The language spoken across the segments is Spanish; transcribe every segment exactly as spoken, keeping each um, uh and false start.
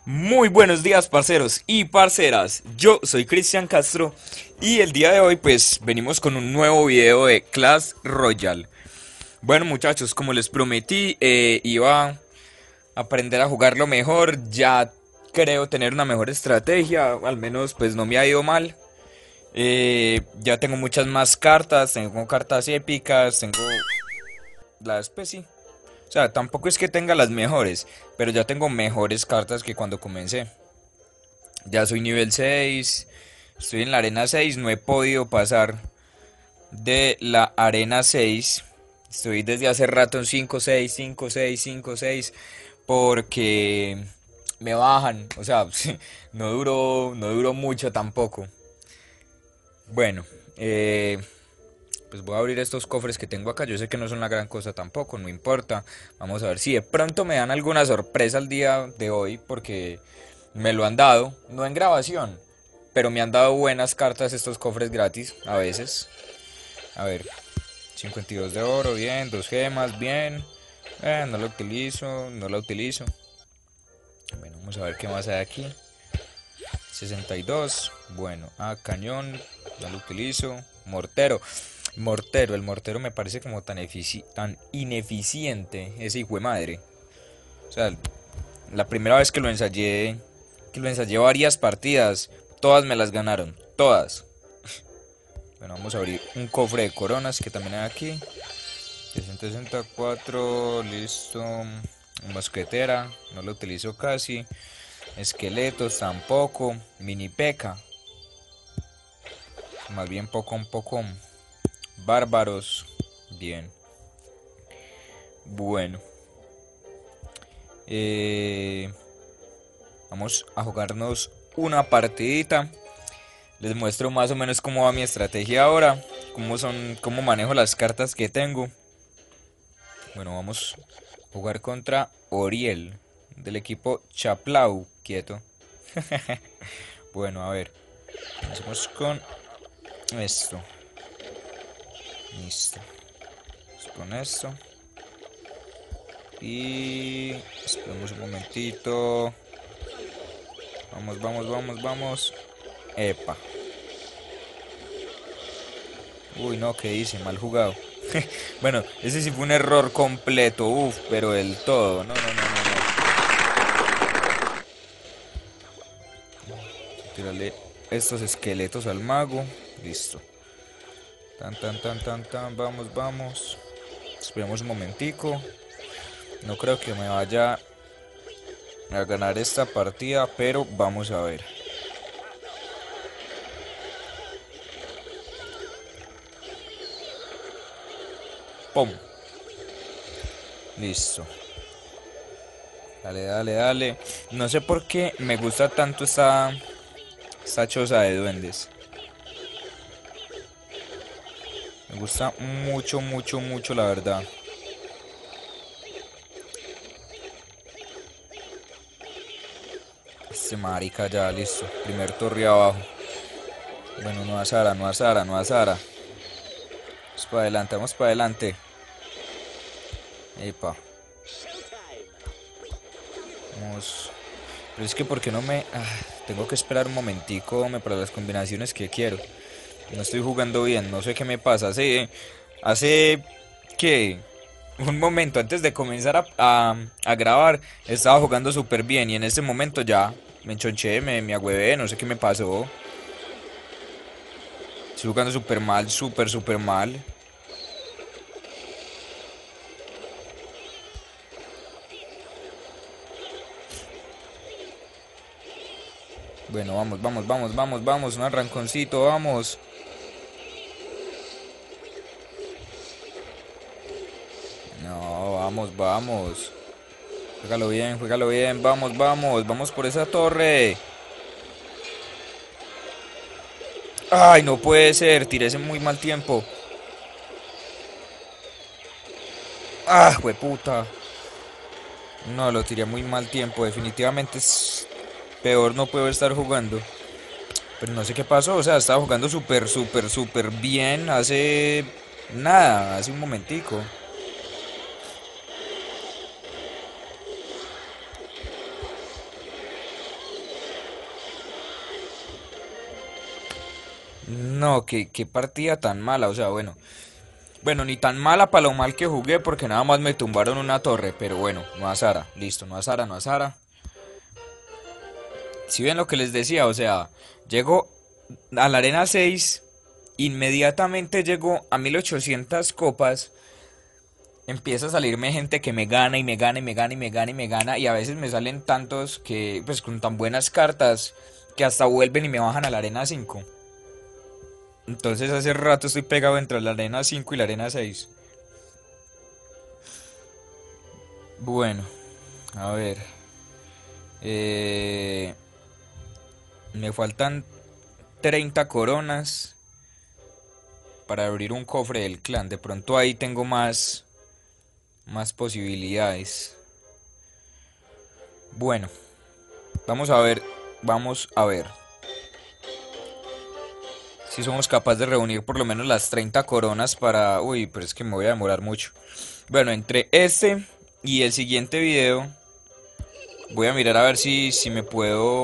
Muy buenos días, parceros y parceras. Yo soy Cristian Castro y el día de hoy pues venimos con un nuevo video de Clash Royale. Bueno, muchachos, como les prometí, eh, iba a aprender a jugarlo mejor. Ya creo tener una mejor estrategia, al menos pues no me ha ido mal. Eh, ya tengo muchas más cartas, tengo cartas épicas, tengo las pues sí. O sea, tampoco es que tenga las mejores, pero ya tengo mejores cartas que cuando comencé. Ya soy nivel seis. Estoy en la arena seis. No he podido pasar de la arena seis. Estoy desde hace rato en cinco seis, cinco seis, cinco seis. Porque me bajan. O sea, no duró, no duró mucho tampoco. Bueno, eh, pues voy a abrir estos cofres que tengo acá. Yo sé que no son la gran cosa tampoco, no importa. Vamos a ver si de pronto me dan alguna sorpresa el día de hoy, porque me lo han dado, no en grabación, pero me han dado buenas cartas estos cofres gratis, a veces. A ver, cincuenta y dos de oro, bien, dos gemas, bien. Eh, no lo utilizo, no lo utilizo. Bueno, vamos a ver qué más hay aquí. Sesenta y dos, bueno, ah, cañón, no lo utilizo. Mortero, mortero, el mortero me parece como tan, efici tan ineficiente, ese hijo de madre. O sea, la primera vez que lo ensayé, que lo ensayé varias partidas, todas me las ganaron, todas. Bueno, vamos a abrir un cofre de coronas que también hay aquí. Sesenta sesenta y cuatro, listo. Mosquetera, no lo utilizo casi. Esqueletos tampoco. Mini peca, más bien poco un poco. Bárbaros, bien. Bueno, eh, vamos a jugarnos una partidita. Les muestro más o menos cómo va mi estrategia ahora, cómo son, cómo manejo las cartas que tengo. Bueno, vamos a jugar contra Oriel, del equipo Chaplau, quieto. Bueno, a ver, empecemos con esto. Listo. Vamos con esto. Y esperemos un momentito. Vamos, vamos, vamos, vamos. Epa. Uy, no, ¿qué hice? Mal jugado. Bueno, ese sí fue un error completo. Uf, pero del todo. No, no, no, no, no. Tírale estos esqueletos al mago. Listo. Tan, tan, tan, tan, tan. Vamos, vamos. Esperemos un momentico. No creo que me vaya a ganar esta partida, pero vamos a ver. ¡Pum! Listo. Dale, dale, dale. No sé por qué me gusta tanto esta, esta choza de duendes. Me gusta mucho, mucho, mucho, la verdad. Este marica ya, listo. Primer torre abajo. Bueno, no a Sara, no a Sara, no a Sara. Vamos para adelante, vamos para adelante. Epa. Vamos. Pero es que, ¿por qué no me...? Ah, tengo que esperar un momentico, hombre, para las combinaciones que quiero. No estoy jugando bien, no sé qué me pasa. Hace... Hace... ¿Qué? Un momento antes de comenzar a, a, a grabar, estaba jugando súper bien y en este momento ya me enchonché, me, me agüevé, no sé qué me pasó. Estoy jugando súper mal, súper, súper mal. Bueno, vamos, vamos, vamos, vamos, vamos, un arranconcito, vamos. No, vamos, vamos. Juégalo bien, juégalo bien, vamos, vamos, vamos por esa torre. Ay, no puede ser, tiré ese muy mal tiempo. Ah, puta. No, lo tiré muy mal tiempo, definitivamente es peor, no puedo estar jugando. Pero no sé qué pasó, o sea, estaba jugando súper, súper, súper bien hace nada, hace un momentico. No, qué, qué partida tan mala, o sea, bueno. Bueno, ni tan mala para lo mal que jugué porque nada más me tumbaron una torre, pero bueno, no a Sara, listo, no a Sara, no a Sara. Si ven lo que les decía, o sea, llego a la arena seis, inmediatamente llego a mil ochocientas copas, empieza a salirme gente que me gana y me gana y me gana y me gana y me gana y a veces me salen tantos que pues con tan buenas cartas que hasta vuelven y me bajan a la arena cinco. Entonces hace rato estoy pegado entre la arena cinco y la arena seis. Bueno, a ver. Eh, me faltan treinta coronas para abrir un cofre del clan. De pronto ahí tengo más, más posibilidades. Bueno, vamos a ver, vamos a ver si somos capaces de reunir por lo menos las treinta coronas para... Uy, pero es que me voy a demorar mucho. Bueno, entre este y el siguiente video voy a mirar a ver si, si me puedo...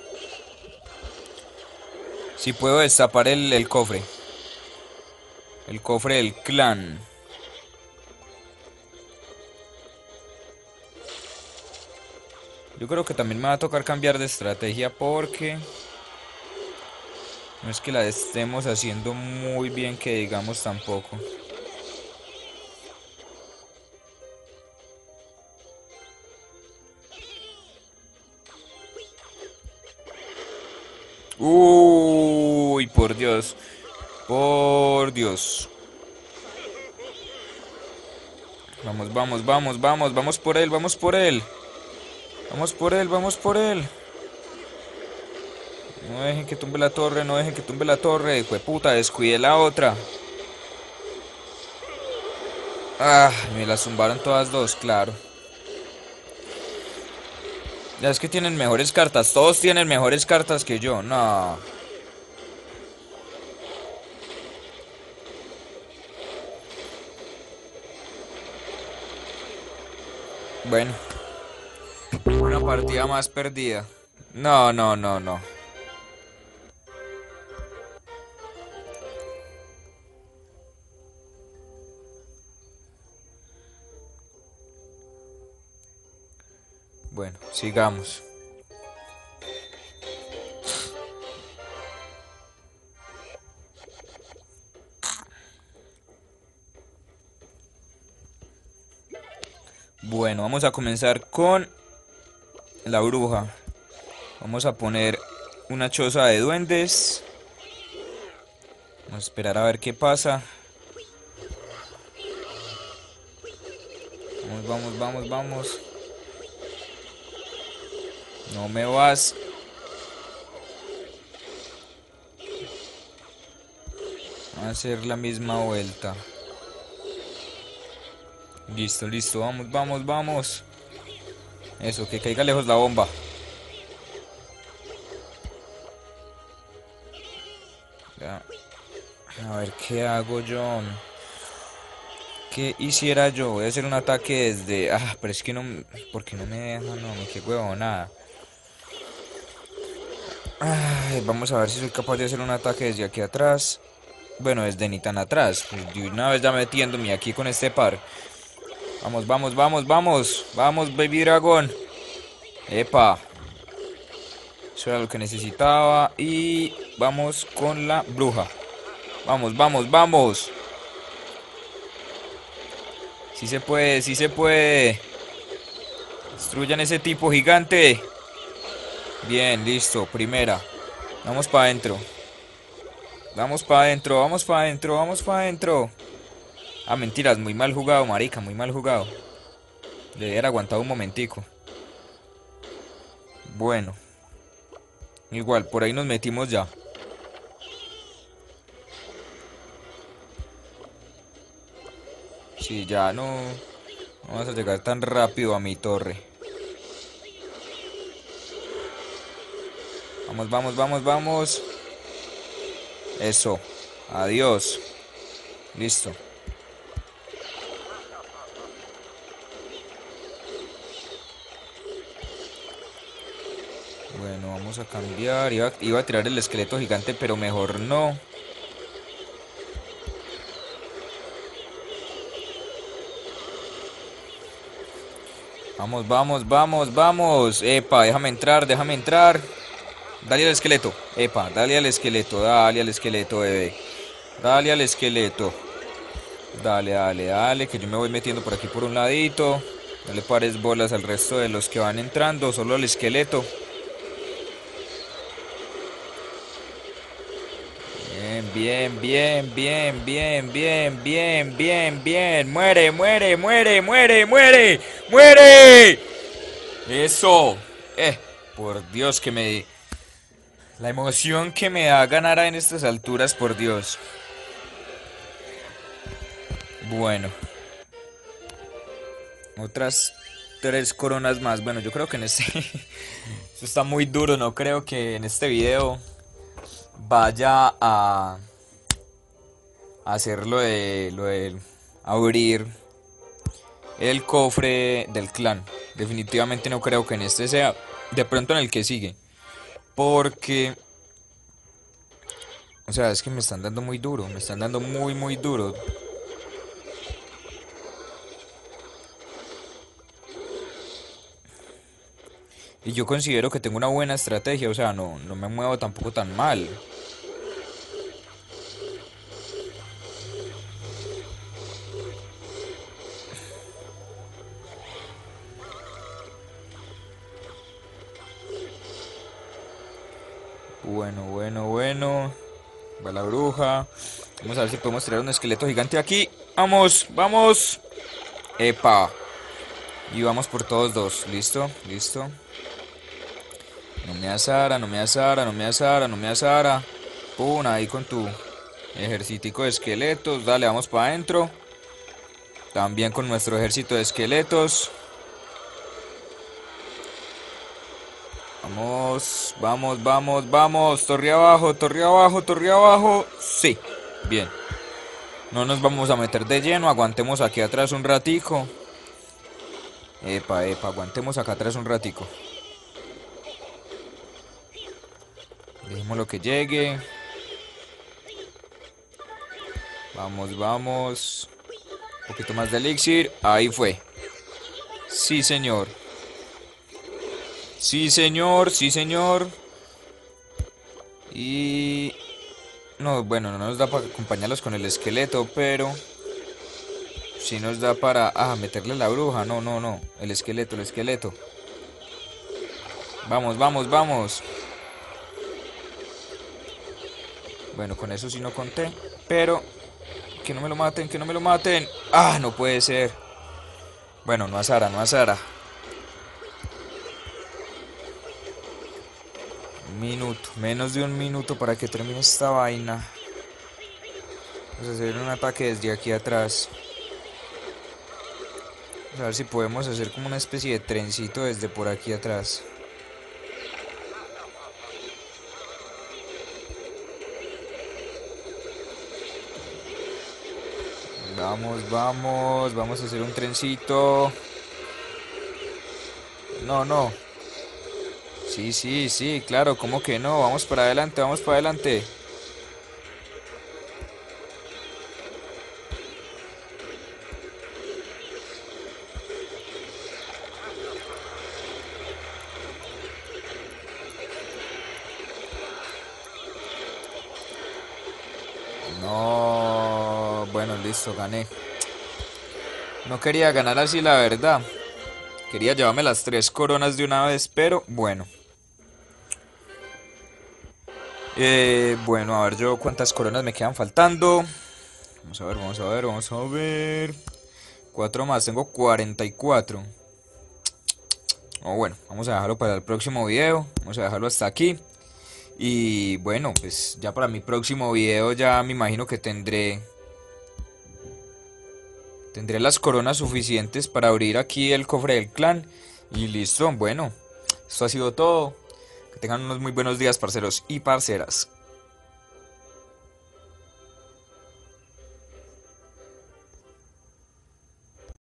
Si puedo destapar el, el cofre. El cofre del clan. Yo creo que también me va a tocar cambiar de estrategia porque no es que la estemos haciendo muy bien que digamos tampoco. Uy, por Dios. Por Dios. Vamos, vamos, vamos, vamos, vamos por él, vamos por él. Vamos por él, vamos por él. No dejen que tumbe la torre, no dejen que tumbe la torre. Hijo de puta, descuide la otra. Ah, me las zumbaron todas dos, claro. Ya es que tienen mejores cartas, todos tienen mejores cartas que yo, no. Bueno, una partida más perdida. No, no, no, no. Bueno, sigamos. Bueno, vamos a comenzar con la bruja. Vamos a poner una choza de duendes. Vamos a esperar a ver qué pasa. Vamos, vamos, vamos, vamos. No me vas. A hacer la misma vuelta. Listo, listo, vamos, vamos, vamos. Eso, que caiga lejos la bomba. Ya. A ver, ¿qué hago yo? ¿Qué hiciera yo? Voy a hacer un ataque desde... Ah, pero es que no... ¿Por qué no me deja? No, me qué huevo, nada. Ay, vamos a ver si soy capaz de hacer un ataque desde aquí atrás. Bueno, desde ni tan atrás. Pues de una vez ya metiéndome aquí con este par. Vamos, vamos, vamos, vamos. Vamos, Baby Dragón. Epa. Eso era lo que necesitaba. Y vamos con la bruja. Vamos, vamos, vamos. Sí se puede, sí se puede. Destruyan ese tipo gigante. Bien, listo, primera. Vamos para adentro. Vamos para adentro, vamos para adentro, vamos para adentro. Ah, mentiras, muy mal jugado, marica, muy mal jugado. Debe haber aguantado un momentico. Bueno. Igual, por ahí nos metimos ya. Sí, ya no... No vamos a llegar tan rápido a mi torre. Vamos, vamos, vamos, vamos. Eso. Adiós. Listo. Bueno, vamos a cambiar. Iba, iba a tirar el esqueleto gigante, pero mejor no. Vamos, vamos, vamos, vamos. Epa, déjame entrar, déjame entrar. Dale al esqueleto. Epa, dale al esqueleto, dale al esqueleto, bebé. Dale al esqueleto. Dale, dale, dale, que yo me voy metiendo por aquí por un ladito. Dale pares bolas al resto de los que van entrando, solo al esqueleto. Bien, bien, bien, bien, bien, bien, bien, bien. Muere, muere, muere, muere, muere, muere. Eso. Eh, por Dios que me... La emoción que me da ganar en estas alturas, por Dios. Bueno. Otras tres coronas más. Bueno, yo creo que en este... Esto está muy duro, no creo que en este video vaya a... hacer lo de... lo de abrir el cofre del clan. Definitivamente no creo que en este sea. De pronto en el que sigue. Porque... O sea, es que me están dando muy duro. Me están dando muy, muy duro. Y yo considero que tengo una buena estrategia. O sea, no, no me muevo tampoco tan mal. Bueno, bueno, bueno. Va la bruja. Vamos a ver si podemos tirar un esqueleto gigante aquí. ¡Vamos! ¡Vamos! ¡Epa! Y vamos por todos dos. ¿Listo? ¿Listo? No me asara, no me asara, no me asara, no me asara. Pum, ahí con tu ejército de esqueletos. Dale, vamos para adentro. También con nuestro ejército de esqueletos. Vamos, vamos, vamos, vamos. Torre abajo, torre abajo, torre abajo. Sí, bien. No nos vamos a meter de lleno. Aguantemos aquí atrás un ratico. Epa, epa, aguantemos acá atrás un ratico. Dejemos lo que llegue. Vamos, vamos. Un poquito más de elixir. Ahí fue. Sí, señor. Sí, señor, sí, señor. Y... No, bueno, no nos da para acompañarlos con el esqueleto, pero... Sí nos da para... Ah, meterle la bruja. No, no, no. El esqueleto, el esqueleto. Vamos, vamos, vamos. Bueno, con eso sí no conté. Pero... Que no me lo maten, que no me lo maten. Ah, no puede ser. Bueno, no a Sara, no a Sara. Un minuto, menos de un minuto para que termine esta vaina. Vamos a hacer un ataque desde aquí atrás. Vamos a ver si podemos hacer como una especie de trencito desde por aquí atrás. Vamos, vamos, vamos a hacer un trencito. No, no. Sí, sí, sí, claro, ¿cómo que no? Vamos para adelante, vamos para adelante. No, bueno, listo, gané. No quería ganar así, la verdad. Quería llevarme las tres coronas de una vez, pero bueno. Eh, bueno, a ver yo cuántas coronas me quedan faltando. Vamos a ver, vamos a ver, vamos a ver. Cuatro más, tengo cuarenta y cuatro. Oh, bueno, vamos a dejarlo para el próximo video. Vamos a dejarlo hasta aquí. Y bueno, pues ya para mi próximo video ya me imagino que tendré... Tendré las coronas suficientes para abrir aquí el cofre del clan. Y listo, bueno, esto ha sido todo. Que tengan unos muy buenos días, parceros y parceras.